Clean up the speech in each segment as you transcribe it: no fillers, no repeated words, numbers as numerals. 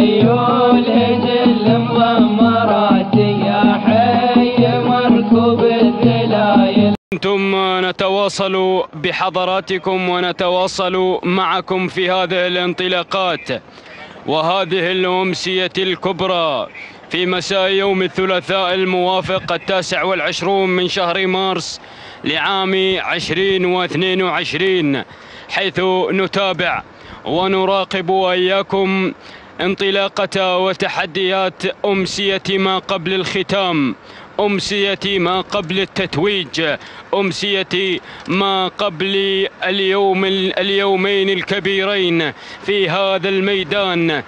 خيول هجل مضمرات يا حي مركوب الذلايل. أنتم نتواصل بحضراتكم ونتواصل معكم في هذه الانطلاقات وهذه الأمسية الكبرى في مساء يوم الثلاثاء الموافق 29 من شهر مارس لعام 2022، حيث نتابع ونراقب وإياكم انطلاقة وتحديات أمسية ما قبل الختام، أمسية ما قبل التتويج، أمسية ما قبل اليومين الكبيرين في هذا الميدان.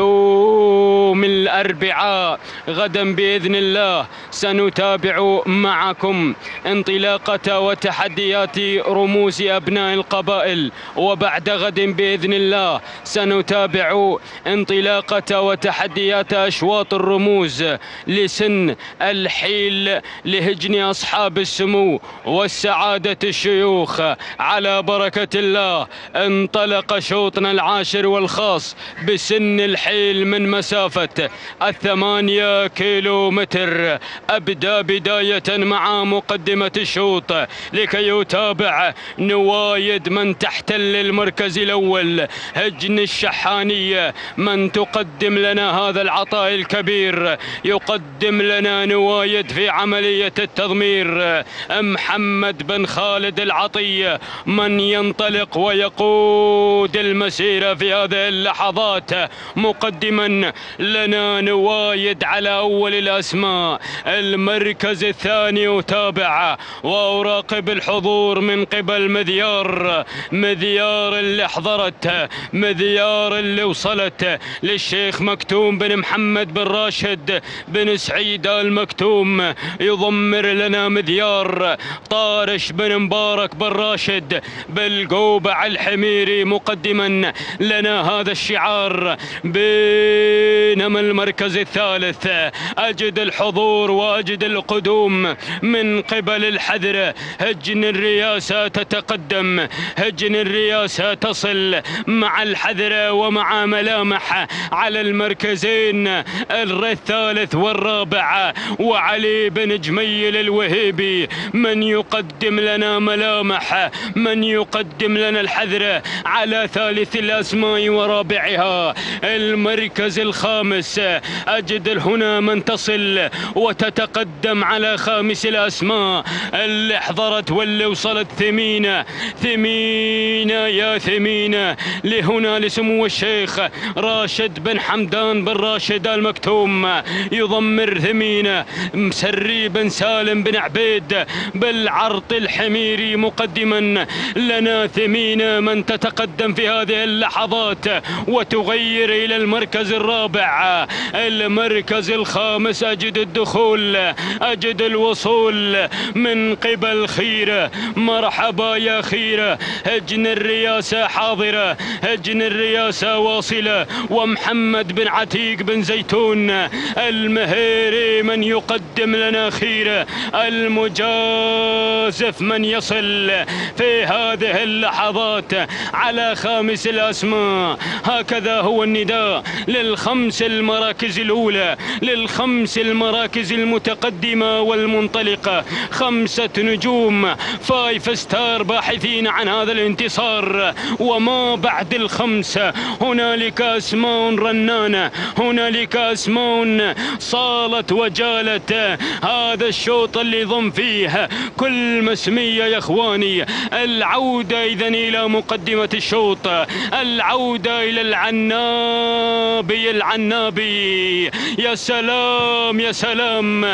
يوم الأربعاء غدا بإذن الله سنتابع معكم انطلاقة وتحديات رموز أبناء القبائل، وبعد غد بإذن الله سنتابع انطلاقة وتحديات أشواط الرموز لسن الحين لهجن أصحاب السمو والسعادة الشيوخ. على بركة الله انطلق شوطنا العاشر والخاص بسن الحيل من مسافة 8 كيلومتر. أبدأ بداية مع مقدمة الشوط لكي يتابع نوايد من تحتل المركز الأول، هجن الشحانية من تقدم لنا هذا العطاء الكبير. يقدم لنا نوايد في عملية التضمير محمد بن خالد العطية من ينطلق ويقود المسيرة في هذه اللحظات. مقدما لنا نوايد على أول الأسماء. المركز الثاني أتابع وأراقب الحضور من قبل مذيار اللي حضرت، مذيار اللي وصلت للشيخ مكتوم بن محمد بن راشد بن سعيد المكتوم. يضمر لنا مذيار طارش بن مبارك بن راشد بالقوبع الحميري مقدما لنا هذا الشعار. بينما المركز الثالث أجد الحضور وأجد القدوم من قبل الحذر. هجن الرياسة تتقدم، هجن الرياسة تصل مع الحذر ومع ملامح على المركزين الثالث والرابع. وعلي بن جميل الوهيبي من يقدم لنا ملامح، من يقدم لنا الحذر على ثالث الأسماء ورابعها. المركز الخامس أجد هنا من تصل وتتقدم على خامس الأسماء اللي حضرت واللي وصلت ثمينة يا ثمينة لهنا لسمو الشيخ راشد بن حمدان بن راشد المكتوم. يضمر ثمينة مسري بن سالم بن عبيد بالعرط الحميري مقدما لنا ثمينة من تتقدم في هذه اللحظات وتغير إلى المركز الرابع. المركز الخامس أجد الدخول، أجد الوصول من قبل خيرة. مرحبا يا خيرة، هجن الرياسة حاضرة، هجن الرياسة واصلة. ومحمد بن عتيق بن زيتون المهيري من يقدم لنا خيرة. المجازف من يصل في هذه اللحظات على خامس الأسماء. هكذا هو النداء للخمس المراكز الأولى، للخمس المراكز المتقدمة والمنطلقة. 5 نجوم 5 ستار باحثين عن هذا الانتصار. وما بعد الخمسة هنالك أسماء رنانة، هنالك أسماء صالت وجالت. هذا الشوط اللي ضم فيه كل مسمية يا إخواني. العودة إذن إلى مقدمة الشوط، العودة إلى العنابي. يا سلام يا سلام.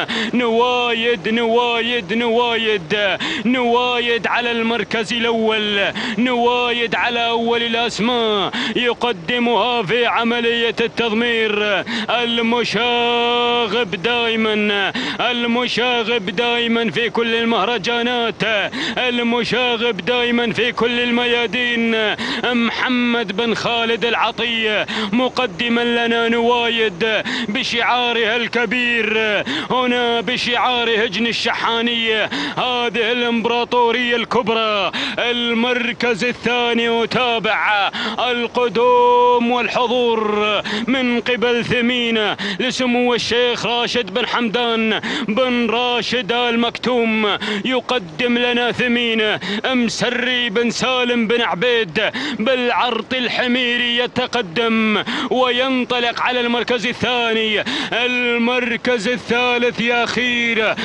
نوايد على المركز الأول، نوايد على أول الأسماء يقدمها في عملية التضمير. المشاغب دائما المشاغب دائما في كل المهرجانات، المشاغب دائما في كل الميادين، محمد بن خالد العطية مقدما لنا نوايد بشعارها الكبير هنا، بشعار هجن الشحانية هذه الامبراطورية الكبرى. المركز الثاني وتابع القدوم والحضور من قبل ثمينة لسمو الشيخ راشد بن حمدان بن راشد آل مكتوم، يقدم لنا ثمينة مسري بن سالم بن عبيد بالعرط الحميري يتقدم وينطلق على المركز الثاني. المركز الثالث يا خيرة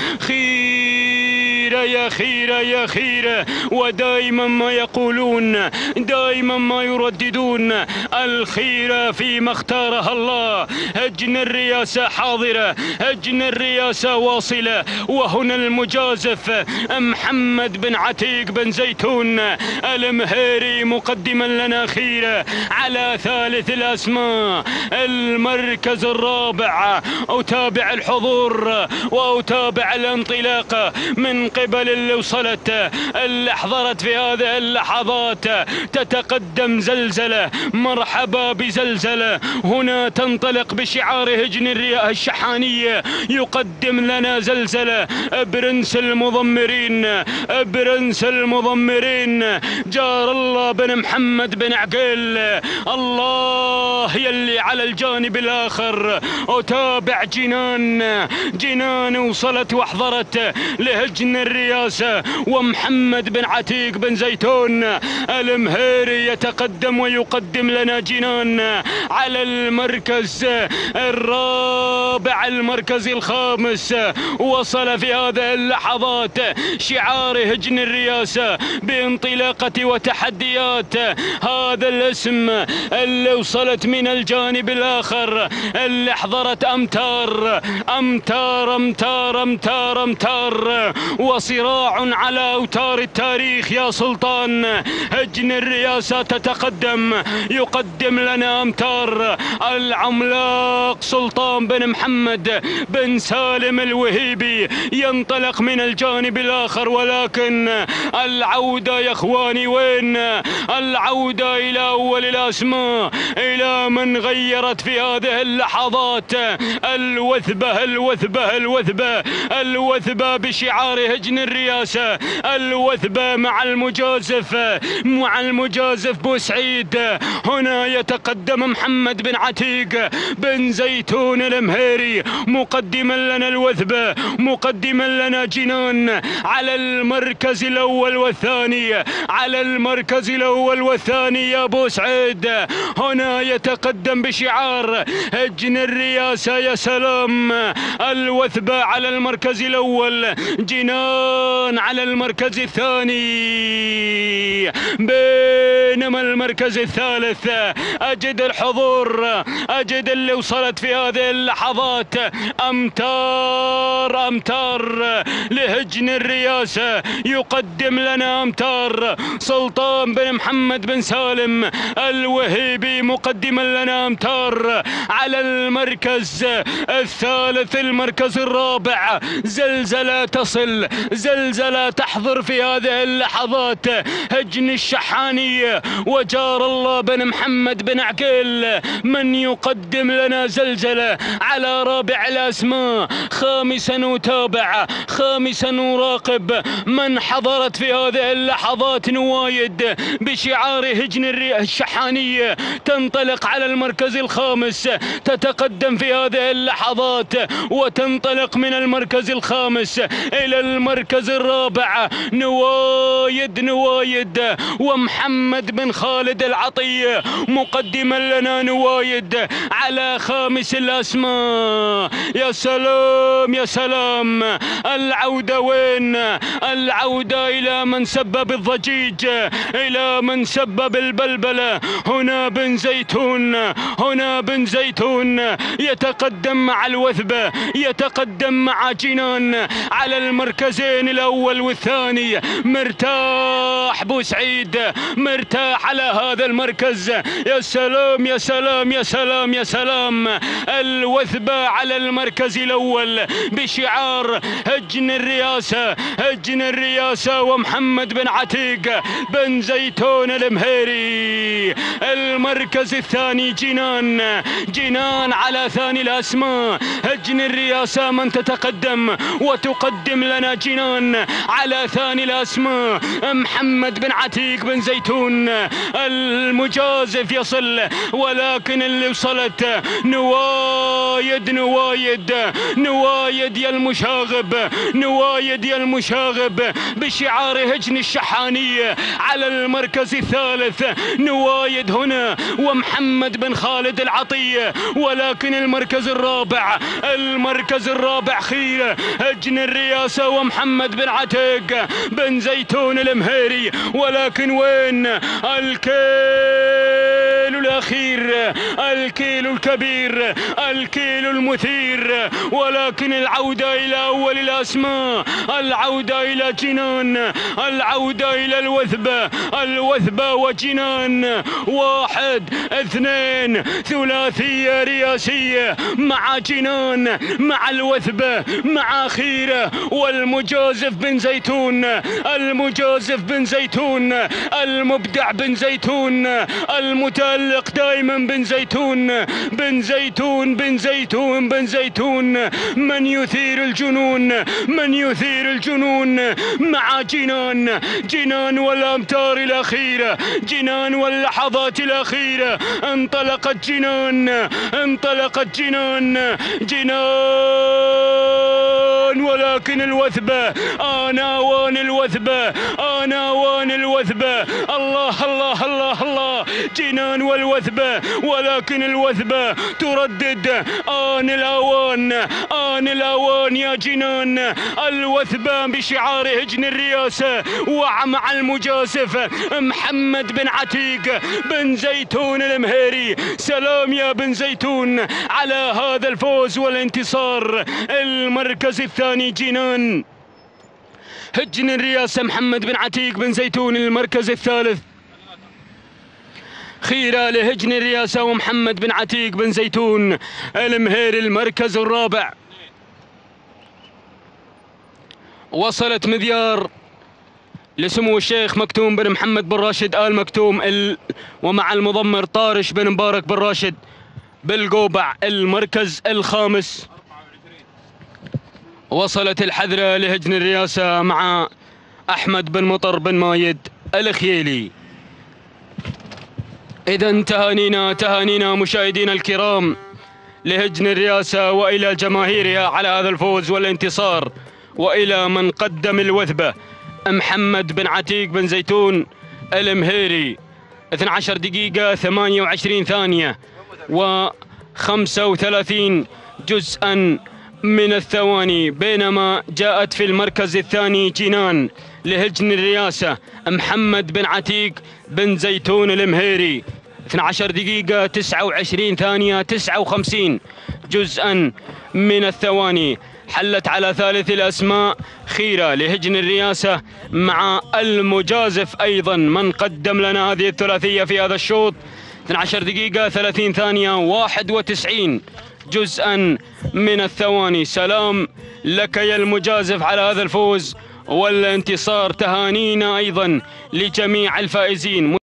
يا خيرة يا خيرة، ودائما ما يقولون دائما ما يرددون الخيرة فيما اختارها الله. هجن الرئاسة حاضرة، هجن الرئاسة واصلة، وهنا المجازف محمد بن عتيق بن زيتون المهيري مقدما لنا خيرة على ثالث الأسماء. المركز الرابع أتابع الحضور وأتابع الانطلاق من قبل اللي وصلت اللي حضرت في هذه اللحظات. تتقدم زلزلة، مرحبا بزلزلة، هنا تنطلق بشعار هجن الشحانية، يقدم لنا زلزلة برنس المضمرين، برنس المضمرين جار الله بن محمد بن عقيل، الله يلي على الجانب الآخر. أتابع جنان وصلت وحضرت لهجن الرئاسة، ومحمد بن عتيق بن زيتون المهيري يتقدم ويقدم لنا جنان على المركز الرابع. المركز الخامس وصل في هذه اللحظات شعار هجن الرئاسة بانطلاقة وتحديات هذا الاسم اللي وصلت من الجانب الآخر، اللي حضرت أمتار أمتار أمتار أمتار أمتار، وصراع على أوتار التاريخ يا سلطان. هجن الرئاسة تتقدم، يقدم لنا أمتار العملاق سلطان بن محمد بن سالم الوهيبي ينطلق من الجانب الآخر، ولكن العودة يا إخواني وين؟ العودة إلى أول الأسماء، إلى من غيرت في هذه اللحظات الوثبة الوثبة الوثبة الوثبة بشعار هجن الرئاسة، الوثبة مع المجازف بوسعيد. هنا يتقدم محمد بن عتيق بن زيتون المهيري مقدما لنا الوثبة، مقدما لنا جنان على المركز الأول والثاني، على المركز الأول والثاني يا بوسعيد. هنا يتقدم بشعار هجن الرئاسة، يا سلام، الوثبة على المركز الأول، جنان على المركز الثاني، بينما المركز الثالث أجد الحضور، أجد اللي وصلت في هذه اللحظات أمتار أمتار لهجن الرئاسة، يقدم لنا أمتار سلطان بن محمد بن سالم الوهيبي مقدما لنا أمتار على المركز الثالث. المركز الرابع زلزلة تصل، زلزلة تحضر في هذه اللحظات هجن الشحانية وجار الله بن محمد بن عقيل، من يقدم لنا زلزلة على رابع الأسماء. خامسا نتابع، خامسا نراقب من حضرت في هذه اللحظات نوايد بشعار هجن الشحانية، تنطلق على المركز الخامس، تتقدم في هذه اللحظات وتنطلق من المركز الخامس إلى المركز الرابع. نوايد ومحمد بن خالد العطية مقدما لنا نوايد على خامس الأسماء. يا سلام يا سلام، العودة وين؟ العودة إلى من سبب الضجيج، إلى من سبب البلبلة. هنا بن زيتون زيتون. هنا بن زيتون يتقدم مع الوثبة، يتقدم مع جنان على المركزين الأول والثاني. مرتاح بوسعيد، مرتاح على هذا المركز. يا سلام يا سلام يا سلام يا سلام. الوثبة على المركز الأول بشعار هجن الرياسة، هجن الرياسة ومحمد بن عتيق بن زيتون المهيري. المركز الثاني جنان، جنان على ثاني الأسماء. هجن الرياسة من تتقدم وتقدم لنا جنان على ثاني الأسماء محمد بن عتيق بن زيتون. المجازف يصل، ولكن اللي وصلت نوايد نوايد نوايد يا المشاغب، نوايد يا المشاغب بشعار هجن الشحانية على المركز الثالث. نوايد هنا ومحمد بن خالد العطية، ولكن المركز الرابع، المركز الرابع خير هجن الرياسة ومحمد بن عتيق بن زيتون المهيري. ولكن وين الكيل الأخير، الكيل الكبير، الكيل المثير؟ ولكن العودة إلى أول الأسماء، العودة إلى جنان، العودة إلى الوثبة، الوثبة وجنان. 1 2 ثلاثية رياسية مع جنان مع الوثبة مع خيرة والمجازف بن زيتون، المجازف بن زيتون، المبدع بن زيتون، المتألق دائما بن زيتون، بن زيتون بن زيتون بن زيتون. من يثير الجنون، من يثير الجنون مع جنان، جنان والأمتار الأخيرة، جنان واللحظات الأخيرة. انطلقت جنان، انطلقت جنان، جنان. ولكن الوثبة، أنا وان الوثبة، أنا وان الوثبة. الله الله الله الله. جنان والوثبة، ولكن الوثبة تردد آن الأوان، آن الأوان يا جنان. الوثبة بشعار هجن الرياسة ومع المجازف محمد بن عتيق بن زيتون المهيري. سلام يا بن زيتون على هذا الفوز والانتصار. المركز الثاني جنان، هجن الرياسة محمد بن عتيق بن زيتون. المركز الثالث خيرة لهجن الرياسة ومحمد بن عتيق بن زيتون المهيري. المركز الرابع وصلت مذيار لسمو الشيخ مكتوم بن محمد بن راشد آل مكتوم ومع المضمر طارش بن مبارك بن راشد بالقوبع. المركز الخامس وصلت الحذرة لهجن الرياسة مع أحمد بن مطر بن مايد الخييلي. إذا تهانينا، تهانينا مشاهدينا الكرام لهجن الرياسة وإلى جماهيرها على هذا الفوز والانتصار، وإلى من قدم الوثبة محمد بن عتيق بن زيتون المهيري. 12 دقيقة 28 ثانية و35 جزءا من الثواني. بينما جاءت في المركز الثاني جنان لهجن الرياسة محمد بن عتيق بن زيتون المهيري. 12 دقيقة 29 ثانية 59 جزءا من الثواني. حلت على ثالث الأسماء خيرة لهجن الرياسة مع المجازف أيضا من قدم لنا هذه الثلاثية في هذا الشوط. 12 دقيقة 30 ثانية 91 جزءا من الثواني. سلام لك يا المجازف على هذا الفوز والانتصار. تهانينا أيضا لجميع الفائزين.